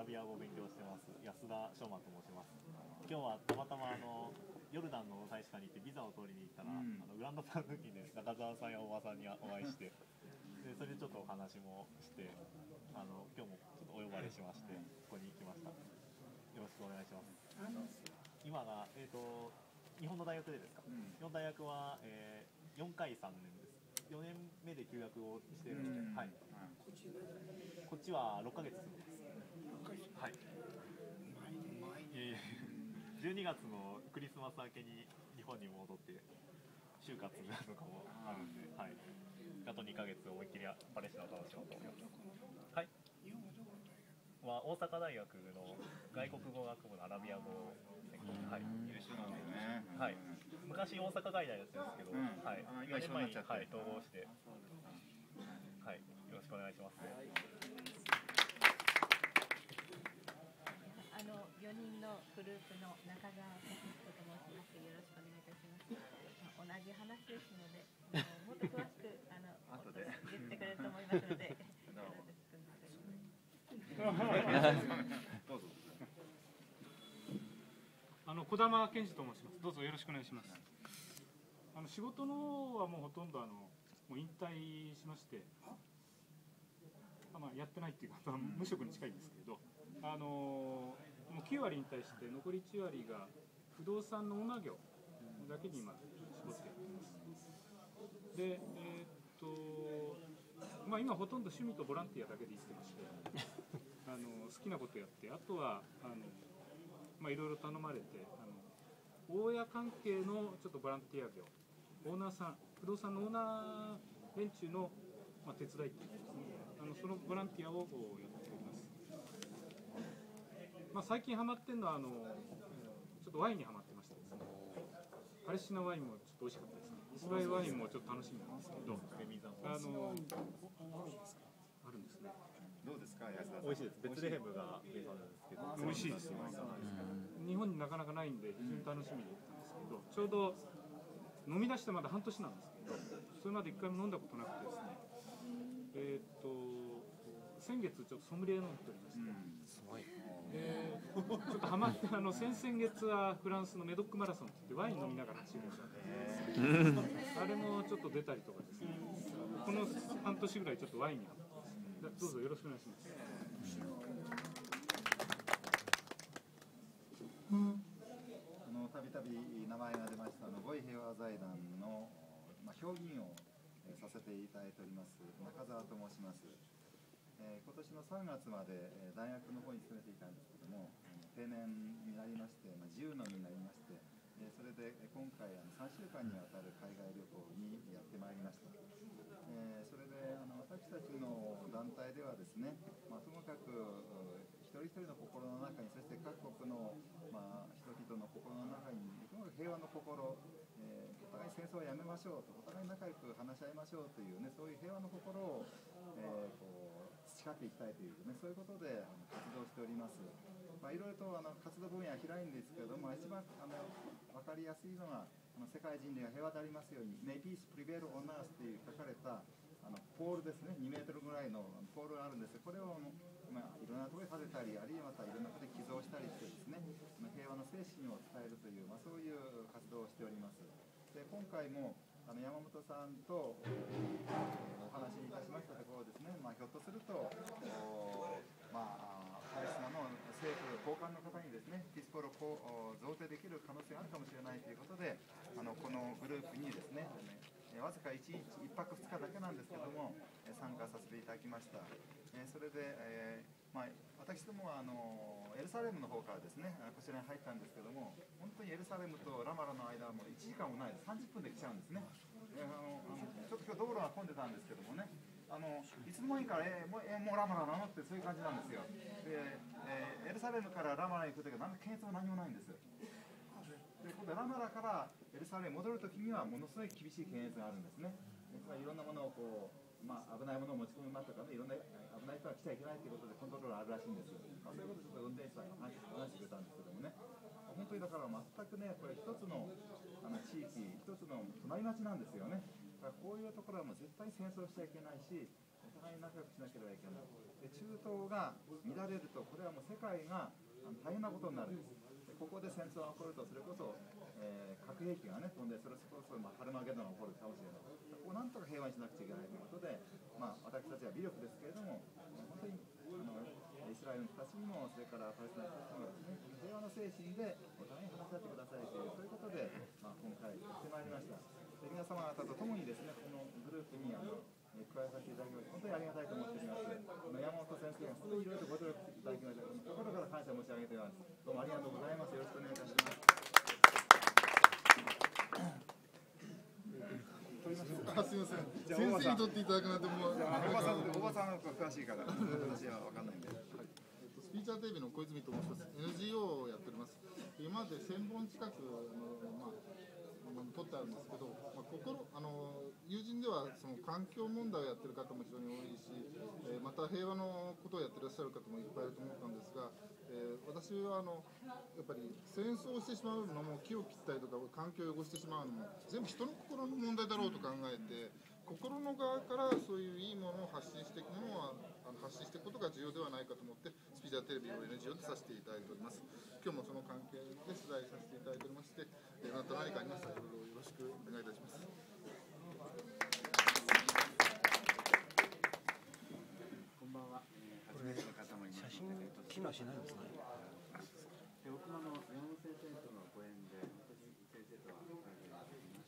ラビア語を勉強してます安田翔馬と申します。今日はたまたまヨルダンの大使館に行ってビザを取りに行ったら、グランドパーク付近で中澤さんや大場さんにお会いして、でそれでちょっとお話もして、今日もちょっとお呼ばれしまして、ここに来ました。よろしくお願いします。今が、日本の大学でですか。日本大学は、4回3年です。4年目で休学をしているので、はい。こっちは6ヶ月住んでます。はい。12月のクリスマス明けに日本に戻って就活とかもあるんで、はい。あと2ヶ月思いっきりパレスチナを楽しもうと思います。はい。は大阪大学の外国語学部のアラビア語専攻、はい、 優秀なんだよね。 はい。昔大阪外大だったんですけど、はい。4年前に、はい、統合して、はい、よろしくお願いします。 4人のグループの中川聡子と申します。よろしくお願いいたします。同じ話ですので、もっと詳しく後で言ってくれると思いますので。 どうぞ。児玉健二と申します。どうぞよろしくお願いします。仕事のはもうほとんどもう引退しまして、やってないっていうか無職に近いんですけれど、もう9割引退して残り1割が不動産のオーナー業だけに今絞ってやってます。で、今ほとんど趣味とボランティアだけで生きてまして、好きなことやって、あとはいろいろ頼まれて大家関係のちょっとボランティア業、オーナーさん、不動産のオーナー連中の手伝いっていうことですね。そのボランティアをやっております。最近ハマってるのはちょっとワインにハマってましてですね。パレスチナワインもちょっと美味しかったですね。イスラエルワインもちょっと楽しみなんですけど、あるんですね。 どうですか、安田さん。 美味しいです。ベツレヘムが名産なんですけど、 美味しいですよ。日本になかなかないんで非常に楽しみで行ったんですけど、ちょうど飲み出してまだ半年なんですけど、それまで一回も飲んだことなくてですね。先月ちょっとソムリエ飲んでおりまして、すごい。ちょっとハマって先々月はフランスのメドックマラソンって言ってワイン飲みながら走るやつなんで、あれもちょっと出たりとかですね。この半年ぐらいちょっとワインにハマってます。どうぞよろしくお願いします。 たびたび名前が出ました五位平和財団の評議員をさせていただいております中澤と申します。今年の3月まで大学の方に勤めていたんですけども、定年になりまして、自由の身になりまして、それで今回3週間にわたる海外旅行にやってまいりました。それで私たちの団体ではですね、ともかく一人一人の心の中に、そして各国の人々の心の中にともかく平和の心、お互い戦争をやめましょうと、お互い仲良く話し合いましょうというね、そういう平和の心を、培っていきたいというね、そういうことで活動しております。いろいろと活動分野は広いんですけれども、一番分かりやすいのが世界人類が平和でありますように「May peace prevail on earth」という書かれたポールですね、2メートルぐらいのポールがあるんですが、これをいろんなところで立てたり、あるいはまたいろんなところで寄贈したりしてですね、平和の精神を伝えるという、そういう活動をしております。で、今回も山本さんとお話しいたしましたところですね、ひょっとするとパレスチナの政府高官の方にですね、ピスポロを贈呈できる可能性があるかもしれないということで、このグループにですね、わずか1泊2日だけなんですけども参加させていただきました。それで、私どもはエルサレムの方からですね、こちらに入ったんですけども、本当にエルサレムとラマラの間はもう1時間もないです。30分で来ちゃうんですね。ちょっと今日道路が混んでたんですけどもね、いつの間にかもうラマラなのってそういう感じなんですよ。で、エルサレムからラマラに行くときは検閲も何もないんです。で、今度ラマラからエルサレムに戻るときにはものすごい厳しい検閲があるんですね。いろんなものを危ないものを持ち込みますとかね、いろんな危ない人は来ちゃいけないということでコントロールあるらしいんです。そういうことでちょっと運転手さんが話してくれたんですけどもね、本当にだから全くね、これ一つの地域、一つの隣町なんですよね。だからこういうところはもう絶対に戦争しちゃいけないし、 互いに仲良くしなければいけない。で中東が乱れると、これはもう世界が大変なことになるんです。でここで戦争が起こると、それこそ、核兵器がね飛んで、それこそハルマゲドンが起こるかもしれない。ここをなんとか平和にしなくちゃいけないということで、私たちは微力ですけれども、本当にイスラエルの人たちにも、それからパレスチナの人たちにもですね、平和の精神でお互いに話し合ってくださいという、そういうことで、今回やってまいりました。で皆様方と共にですね、このグループに加えさせていただきまして、本当にありがたいと思っております。山本先生が本当にいろいろとご努力いただきまして、心から感謝申し上げております。どうもありがとうございます。よろしくお願いいたします。 すみません。先生に取っていただくなんてもうおばさんの方が詳しいから、私は分かんないんで。 スピーチャーテレビの小泉と申します。NGO をやっております。今まで1000本近く取ってあるんですけど、友人ではその環境問題をやってる方も非常に多いし、また平和のことをやってらっしゃる方もいっぱいいると思ったんですが、私はやっぱり戦争をしてしまうのも、木を切ったりとか環境を汚してしまうのも全部人の心の問題だろうと考えて、心の側からそういういいものを発信していくものは発信していくことが重要ではないかと思って、スピーチャーテレビを NGO でさせていただいております。今日もその関係で取材させていただいておりまして、あなた何かありましたらよろしくお願いいたします。 こんばんは。初めての方もいます。写真機能しないんですね。僕も山本先生とのご縁で、私先生とは関係がありまして、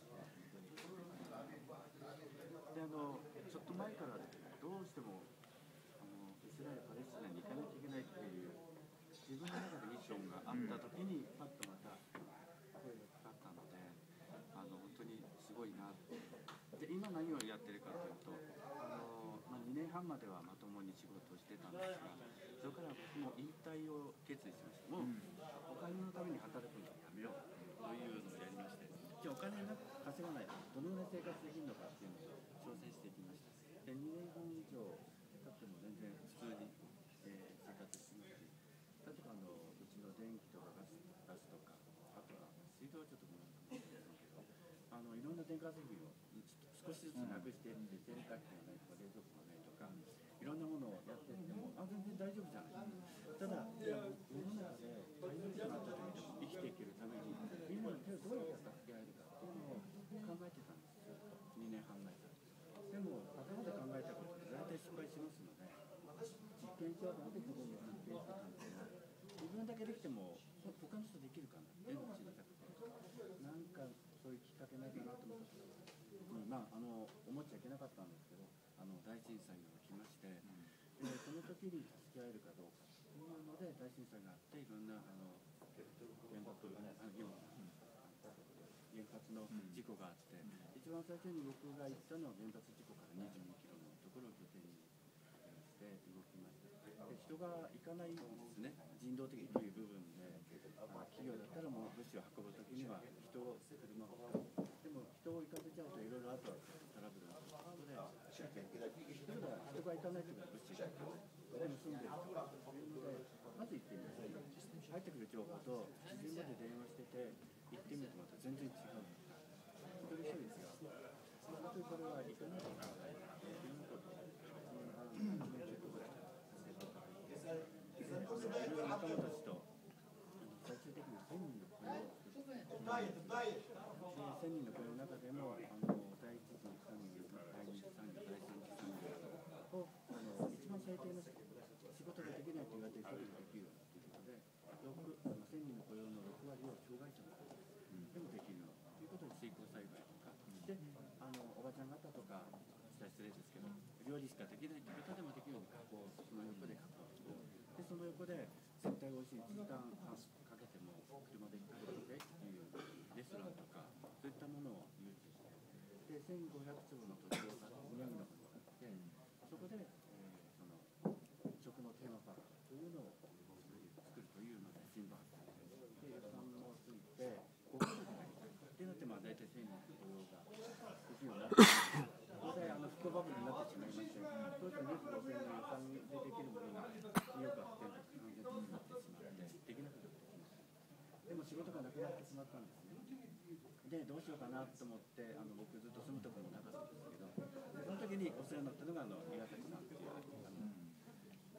でちょっと前からですね、どうしてもイスラエル・パレスチナに行かなきゃいけないっていう自分の中でミッションがあったときに、パッとまた声がかかったので、本当にすごいなって。で今何をやってるかというと、2年半まではまともに仕事をしてたんですが、それからもう引退を決意しました。もうお金のために働くのをやめようというのをやりまして、じゃあお金なく稼がないとどのぐらい生活できるのかっていうのを挑戦していきました。で2年半以上経っても全然普通に、生活してますし、例えばうちの電気とかガスとか、あとは水道はちょっともらうかもしれませんけど、いろんな電化製品を少しずつなくしていって、洗濯機がないとか冷蔵庫がないとか、いろんなものをやっていっても全然大丈夫じゃない。ただ世の中で大変なことがあった時でも生きていけるためにみんなの手をどうやって助け合えるかっていうのを考えてたんですよ、2年半前から。でも頭で考えたことって大体失敗しますので、実験しようと思って自分で実験してたんですが、自分だけできても他の人できるかなっていうのを知りたくて、なんかそういうきっかけないかなと思った時に、思っちゃいけなかったんですけど、大震災が起きまして、でその時に助け合えるかどうかというので、大震災があって、いろんな原発の事故があって、一番最初に僕が行ったのは原発事故から22キロのところを拠点にして動きました。で人が行かないんですね、人道的という部分で。企業だったらもう物資を運ぶときには人を車を使う。でも人を行かせちゃうといろいろあとはトラブルがあるということで、人が行かないときは物資が行かない。でも住んでるとかそういうので、まず行ってみます。入ってくる情報と基準まで電話してて行ってみるとまた全然違う。一人一人ですが、本当にこれは行かないといけない。いろんなことを仲間たちと最終的に1000人の雇用を作って、1000人の雇用の中でも第一次産業、第二次産業、第三次産業を一番最低の仕事ができないと言われている人ができるようにということで、1000人の雇用の6割を障害者の方でもできるようにということで水耕栽培とかで、おばちゃん方とか失礼ですけど、料理しかできないという方でもできるように加工、その横で加工で、その横で絶対おいしい1時間半かけても車で行ってっていうレストランとかそういったものを誘致して、で1500坪の土地を南の方に買って、そこで、その食のテーマパークというのを作るというので新橋で予算もついて5ヶ月かけてってなって、大体1000人の雇用ができるようになって、それで復興バブルになってしまいまして、当時の2億5000の予算でできるものが2億8000とか3000になってしまって、できなくなってきました。でも仕事がなくなってしまったんですね。で、どうしようかなと思って、僕ずっと住むところもなかったんですけど、その時にお世話になったのが岩崎さん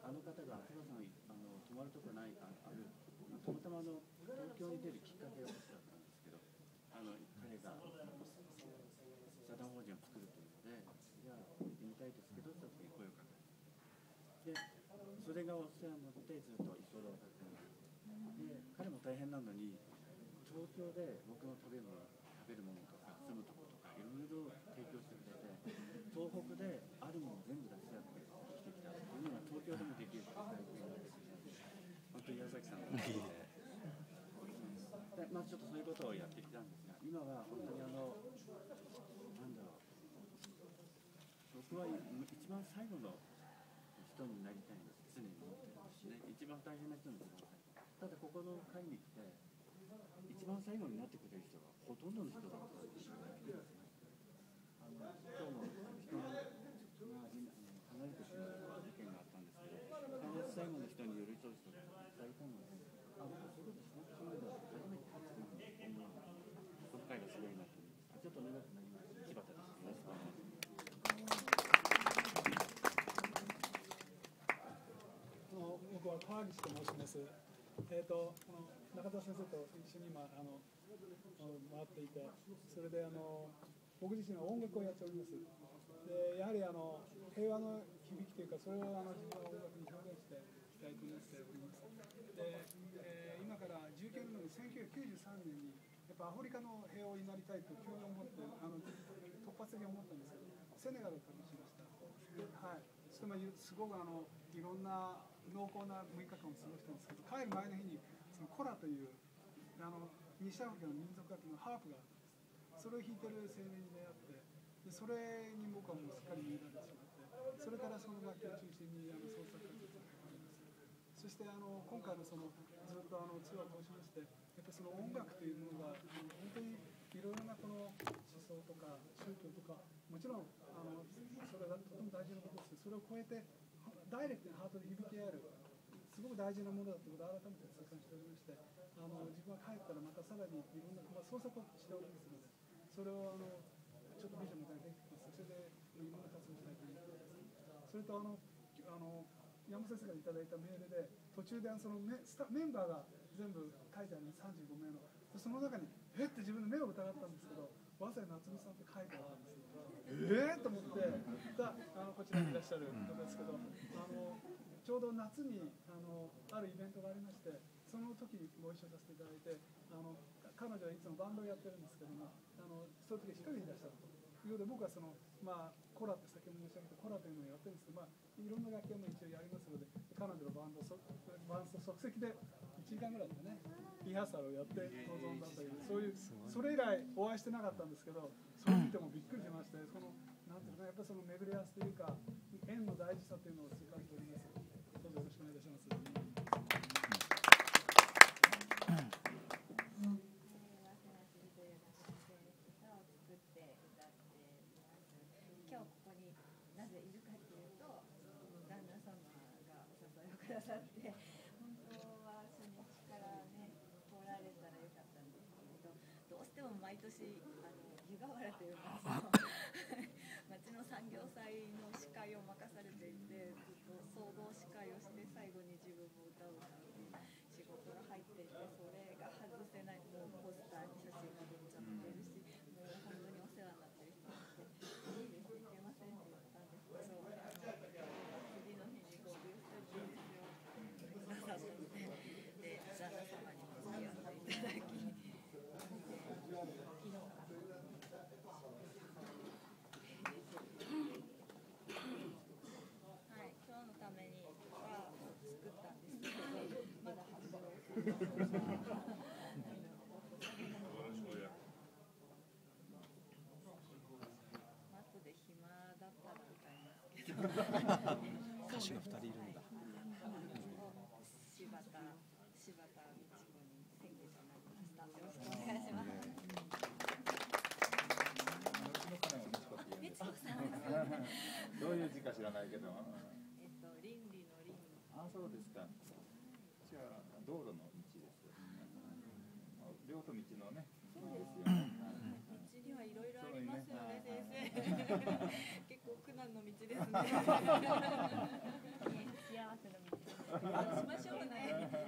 あの方が朝さん泊まるとこないたまたま東京に出るきっかけが欲しかったんですけど、彼が社団法人を作るというので、じゃあ行ってみたいですけどって時に声をかけて、でそれがお世話になってずっと一緒で渡ってます。で彼も大変なのに東京で僕の食べるものとか住むとことかいろいろ提供してくれて、東北であるもの全部出し合って生きてきたっていうのは東京でもできるっていう本当に矢崎さんので、まあちょっとそういうことをやってきたんですが、今は本当になんだろう、僕は一番最後の人になりたいんです、常に思ってるんですね。一番大変な人になりたい。ただここの会に来て一番最後になってくれる人がほとんどの人だったんですよね。今日も人が離れてしまう事件があったんですけど、最後の人に寄り添う人がいっぱいいたので、僕はそういうことしなくていいんだって初めて感じたので、この会がすごいなと思います。ちょっと長くなりました。柴田です。よろしくお願いします。 僕は川岸と申します。この中澤先生と一緒に今回っていて、それで僕自身は音楽をやっております。でやはり平和の響きというか、それを自分は音楽に表現していきたいと思っております。で、今から19年の1993年にやっぱアフリカの平和を祈りたいと急に思って突発的に思ったんですけど、セネガルを旅しました。はい。すごくいろんな濃厚な6日間を過ごしたんですけど、帰る前の日にそのコラという西アフリカの民族楽器のハープがあるんです。それを弾いてる青年に出会って、でそれに僕はもうすっかり見られてしまって、それからその楽器を中心に創作活動を始めました。そして今回のずっとツアーを通しまして、やっぱりその音楽というものが本当にいろいろなこの思想とか宗教とか、もちろんそれがとても大事なことですけど、それを超えてダイレクトにハートで響き合えるすごく大事なものだということを改めて痛感しておりまして、自分は帰ったらまたさらにいろんな創作をしておりますので、それをちょっとビジョンみたいにできてます。それでいろんな活動をしたいと思います。それと山本先生がいただいたメールで、途中でそのメンバーが全部書いてある35名の、その中にって自分で目を疑ったんですけど、早稲夏美さんって書いてあるんですよ。と思ってこちらにいらっしゃる方ですけど、ちょうど夏にあるイベントがありまして、その時にご一緒させていただいて、彼女はいつもバンドをやってるんですけども、その時一人いらっしゃるというので、僕はコラって先ほど申し上げたコラというのをやってるんですけど、いろんな楽器も一応やりますので、彼女のバンド即席で1時間ぐらいでね、リハーサルをやって臨んだという、それ以来お会いしてなかったんですけど、それ見てもびっくりしまして、なんていうか、やっぱりその巡り合わせというか、縁の大事さというのを痛感しております。どうぞよろしくお願いいたします。 今日ここになぜいるかというと、旦那様がお誘いをくださって、本当は初日からね来られたらよかったんですけれど、どうしても毎年湯河原という町の産業祭の司会を任されていて、ずっと総合司会をして最後に自分も歌を歌うという仕事が入っていて、それが外せない。もうポスターに写真が載っちゃってるし、もう本当にお世話になってる人がいて、いいです、いけませんって言ったんですけど、次の日にごブーストにですよくださったので、旦那様にも付き合っていただき、昨日から今日のためには作ったんですけど、まだ発表する後で暇だったら歌いますけど歌手が2人いるんだ。 柴田美智子に先月になりました。よろしくお願いします。美智子さんどういう字か知らないけど。 倫理の倫。 あ、そうですか。じゃあ道路の道です。両と道のね。 そうですよね。道にはいろいろありますよね、先生。結構苦難の道ですね。幸せのしましょうね。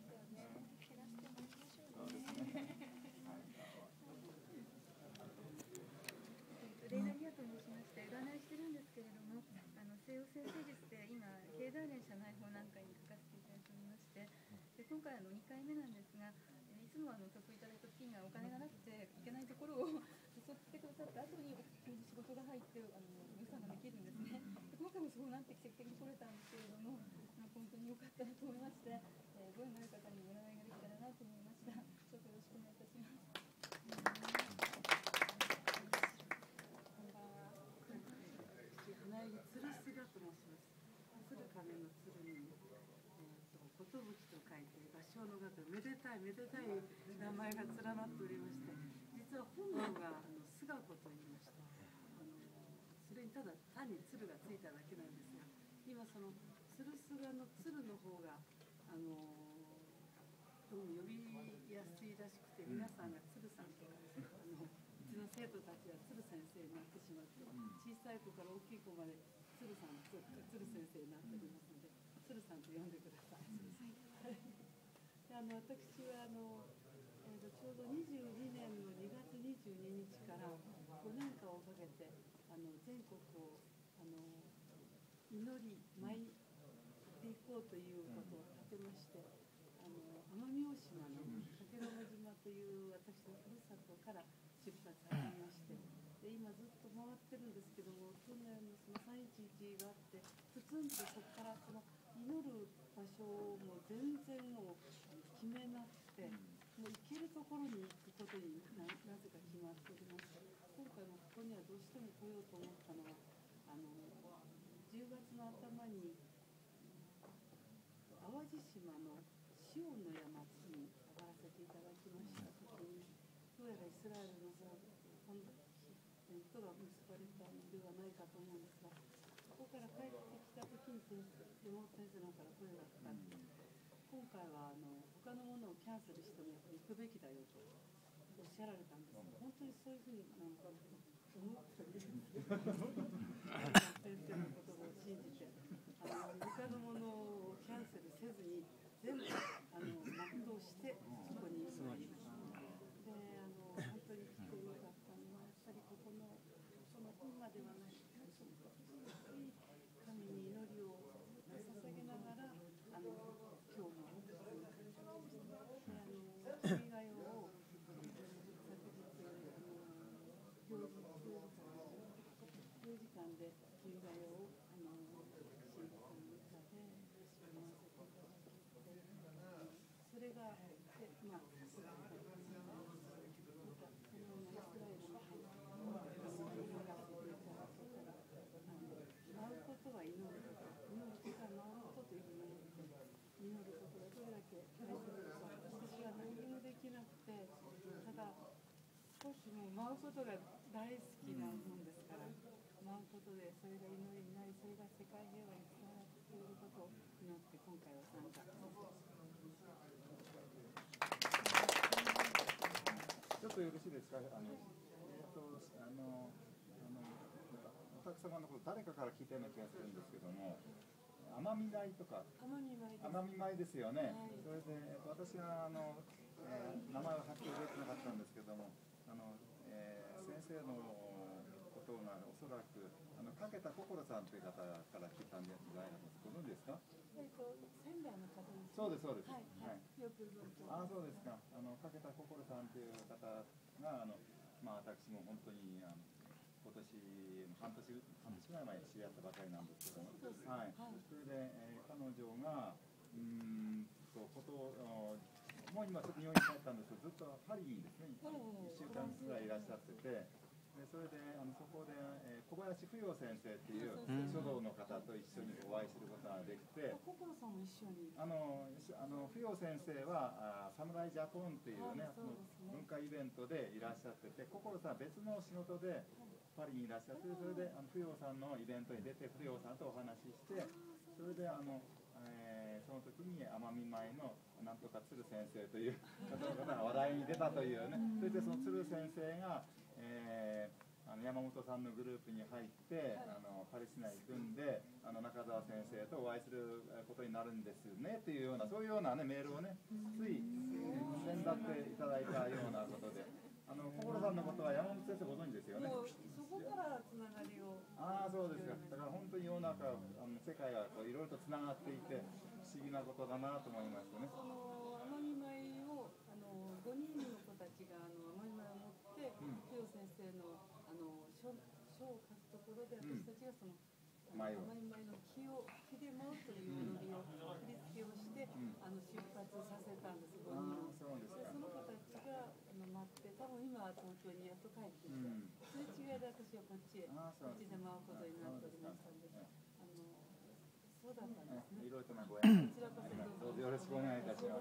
レイナギアと申しまして、占いしてるんですけれども、西洋占星術で今、経団連社内法なんかに書かせていただいておりまして、で今回2回目なんですが、いつも得意いただいた時にはお金がなくていけないところを誘ってくださった後に仕事が入って予算ができるんですね。で今回もそうなって奇跡的に取れたんですけれども、本当に良かったなと思いまして、ご縁のある方に占いができたらなと思いました。どうぞよろしくお願いいたします。 花柳つるすがと申します。鶴亀の鶴に、寿と書いて合唱の方、めでたいめでたい名前が連なっておりまして、実は本名が菅子と言いまして、それにただ単に鶴がついただけなんですが、今そのつるすがの鶴の方がどうも呼びやすいらしくて、皆さんが鶴さんとかですね、うちの生徒たちは鶴先生になってしまって、小さい子から大きい子まで鶴さん、鶴先生になっておりますので、鶴さんと呼んでください。で私はちょうど22年の2月22日から5年間をかけて全国を祈り舞っていこうということを立てまして、奄美大島の竹玉島という私のふるさとから出発されまして、で今ずっと回ってるんですけども、去年のその311があってプツンとそこからその祈る場所をもう全然もう決めなくて、もう行けるところに行くことになぜか決まっております。今回もここにはどうしても来ようと思ったのは10月の頭に淡路島のシオンの山に上がらせていただきましたときに、どうやらイスラエルの本とが結ばれたのではないかと思うんですが、そこから帰ってきたときに山本先生の方から声がかかって、今回は他のものをキャンセルしてもやっぱり行くべきだよとおっしゃられたんですが、本当にそういうふうなのかと思っております先生の言葉を信じて他のものをキャンセルせずに全部全うしてそこに参りました。で本当に来てよかったのはやっぱりここのその本まではない神に祈りを捧げながら今日も君が代を昨日10時間で君が代を新婦さんの歌で読ませていただきそれがまあそのイスラエルの入って舞うことは祈ること祈ることは舞うことというふうに思って祈ることがどれだけ大切か私は何もできなくてただ少しもう舞うことが大好きなもんですから舞うことでそれが祈りになりそれが世界平和につながってくれることを祈って今回は参加させていただきます。 ちょっとよろしいですか。お客様のこと誰かから聞いたような気がするんですけども、奄美舞とか奄美舞ですよね。はい、それで私は名前ははっきり覚えてなかったんですけども、先生のことがおそらくかけた心さんという方から聞いたんじゃないかとご存知ですか。 仙台の方です。 そうですそうです。 はいはい。よく存じます。そうですか。かけた心さんという方がまあ私も本当に今年半年ぐらい前に知り合ったばかりなんですけども、はい。それで、彼女がもう今ちょっと日本に帰ったんですけどずっとパリにですね1週間ぐらいいらっしゃってて。それでそこで、小林芙蓉先生っていう書道の方と一緒にお会いすることができて、 心さんも一緒に芙蓉先生はサムライジャポンっていうね、その文化イベントでいらっしゃってて、心さんは別の仕事でパリにいらっしゃって、それで芙蓉さんのイベントに出て芙蓉さんとお話しして、それでその時に奄美舞のなんとか鶴先生という方が話題に出たというね、それでその鶴先生が山本さんのグループに入ってパレスチナに行くんで中澤先生とお会いすることになるんですねっていうようなそういうような、ね、メールをねつい先だっていただいたようなことで心さんのことは山本先生ご存知ですよね。 もうそこからつながりを。 ああそうですか。だから本当に世の中世界がいろいろとつながっていて不思議なことだなと思いましたね。 奄美米を5人の子たちが奄美米を持ってヒロ先生の書を書くところで私たちがその奄美米の木でもという踊りを振り付けをして出発させたんです。5人を。その子たちが待って多分今は東京にやっと帰ってきて、すれ違いで私はこっちで舞うことになっておりましたので、そうだったんですね。 いろいろとご縁こちらこそよろしくお願いいたします。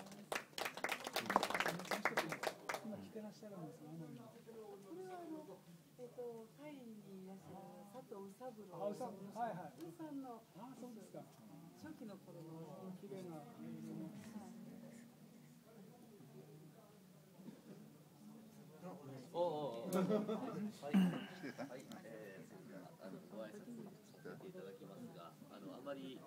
今来てらっしゃるんですか。 これはタイにいらっしゃる佐藤宇三郎さんのそうですか。 初期の頃の綺麗な。 ご挨拶させていただきますが、あまり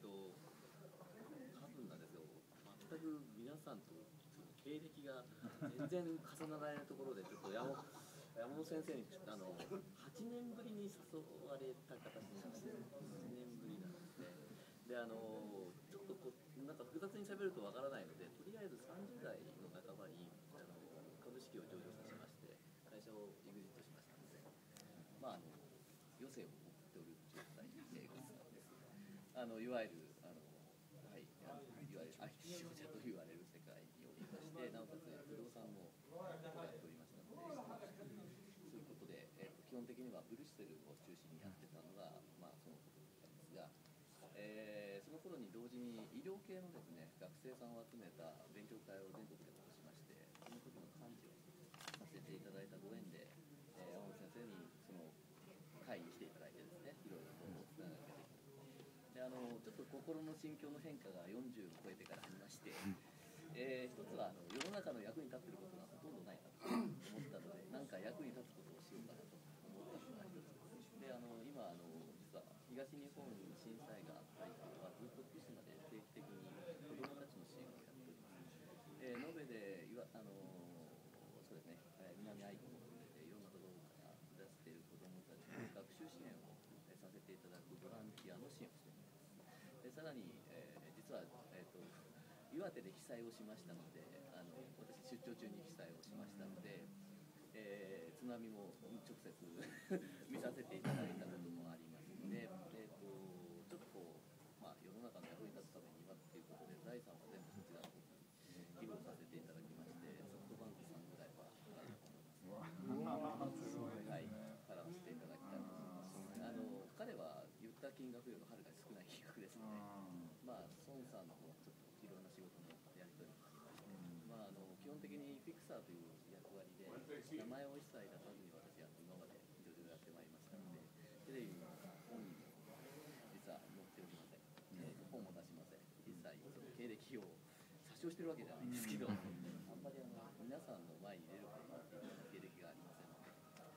多分なんですよ。全く皆さんと経歴が全然重ならないところでちょっと山本先生に8年ぶりに誘われた形になって8年ぶりなんですね。でちょっとなんか複雑に喋るとわからないので、とりあえず30代の半ばに株式を上場させまして会社をエグジットしましたので、まあ余生を送っておる状態でございます。いわゆるいわゆる IT 商社と言われる世界におりまして、なおかつ不動産もやっておりましたので、そういうことで、基本的にはブルッセルを中心にやってたのが、そのことなんですが、その頃に同時に医療系のですね学生さんを集めた勉強会を全国で起こしまして、その時の幹事をさせていただいたご縁で、山本先生にその会に来ていただいてですね、いろいろとお伝えができた。でちょっと心の心境の変化が40を超えてからありまして、一つは世の中の役に立っていることがほとんどないなと思ったので、なんか役に立つことをしようかなと思ったのが一つです。で今実は東日本震災があったりとかずっと福島で定期的に子どもたちの支援をやっております。延べでそうですね、南愛子も含めていろんなところから出している子どもたちの学習支援をさせていただくボランティアの支援をしています。でさらに、実は、岩手で被災をしましたので、私出張中に被災をしましたので、津波も直接見させていただいたこともありますので、ちょっと世の中の役に立つためにはっていうことで財産は全部そちらの方に寄付をさせていただきまして、ソフトバンクさんぐらいはあると思います。はい、払わせていただきたいと思います。彼は言った金額よりもはるかに少ない金額ですので、孫さんの方はちょっといろんな仕事のやり取りもありまして、基本的にフィクサーという役割で名前を一切出さずに私は今までいろいろやってまいりましたので、テレビも本にも実は載っておりません。本も出しません。実際その経歴を詐称してるわけじゃないんですけど、あんまり皆さんの前に出ることっていう経歴がありませんので、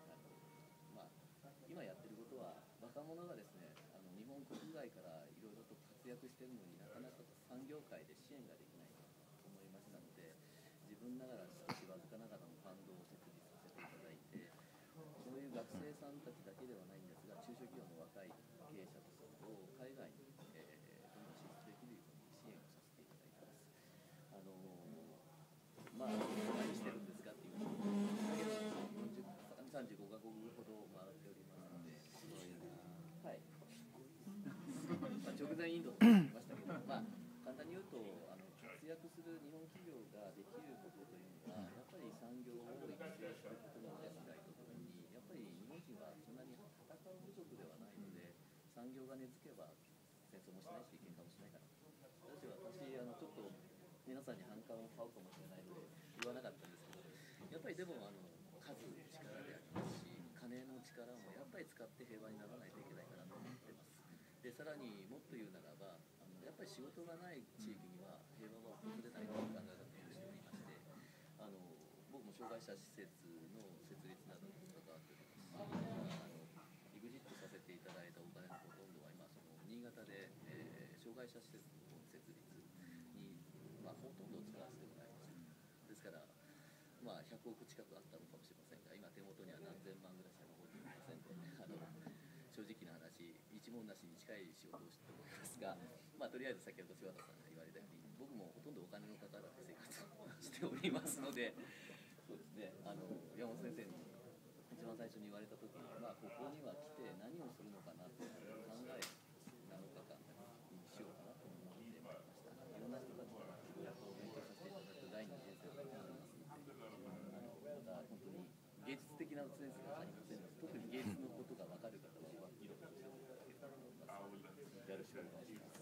今やってることは若者がですね、日本国外からいろいろと活躍してるのになかなか産業界で支援ができないと思いましたので、自分ながら少しわずかながらのファンドを設立させていただいて、そういう学生さんたちだけではないんですが、中小企業の若い経営者たちを海外に、どんどん進出できるように支援をさせていただいてます。何してるんですかっていうのを35カ国ほど回っておりますので、はい、直前インドと言いましたけど、簡単に言うと活躍する日本企業ができることというのは、やっぱり産業を育成することの問題とともに、やっぱり日本人はそんなに戦う部族ではないので、産業が根付けば戦争もしないし喧嘩もしないから。私ちょっと皆さんに反感を買うかもしれないので言わなかったんですけど、やっぱりでも数力でありますし、金の力もやっぱり使って平和にならないといけないかなと思ってます。でさらにもっと言うならば、やっぱり仕事がない地域には平和は訪れないという考え方をしておりまして、僕も障害者施設の設立などに関わっておりま害者施設の設立に、まあ、ほとんど使わせてもらいました。ですから、まあ、100億近くあったのかもしれませんが、今手元には何千万ぐらいしか残っていませんで、正直な話、一文なしに近い仕事をしておりますが、まあ、とりあえず先ほど柴田さんが言われたように、僕もほとんどお金のかからない生活をしておりますので、そうですね、山本先生に一番最初に言われたときに、まあ、ここには来て何をするのかなと考え、7日間にしようかなと思ってまいりました。いろんな人たちからいろいろと勉強させていただく第二人生だと思いますので、また本当に芸術的なセンスがありませんので、特に芸術のことが分かる方は議論をしていただければと思います。よろしくお願いします。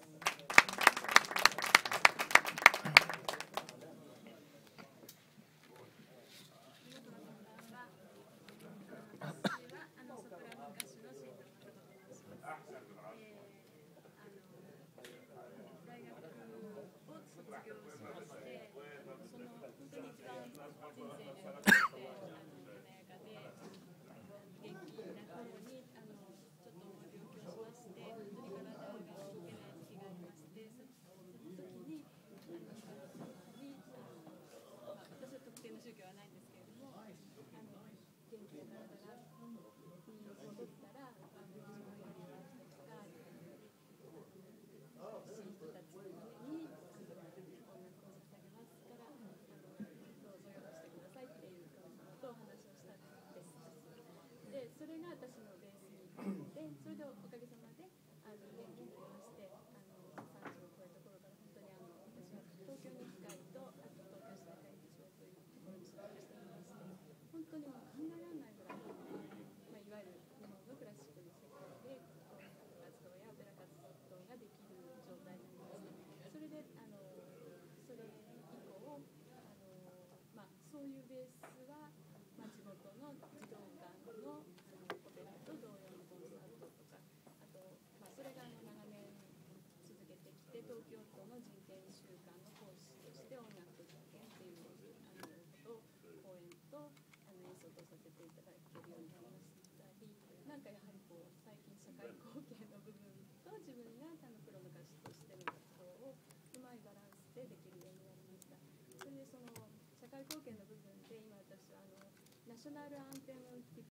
それが私のベースになって、それでおかげさまで元気になりまして、30を超えた頃から本当に私は東京に行き会と、あと東京市大会議場というところに所属しておりまして、本当にもう考えられないぐらい、まあ、いわゆる日本のクラシックの世界で音楽活動やオペラ活動ができる状態になりまして、それでそれ以降まあ、そういうベースは、まあ、地元の児童館のオペラと同様のコンサートとか、あと、まあ、それが長年続けてきて、東京都の人権週間の講師として音楽と人権っていうことを講演と演奏とさせていただけるようになりましたり、なんかやはりこう最近社会貢献の部分と自分がプロの歌手としての活動をうまいバランスでできるようになりました。それでその社会貢献の部分で今私はナショナルアンテム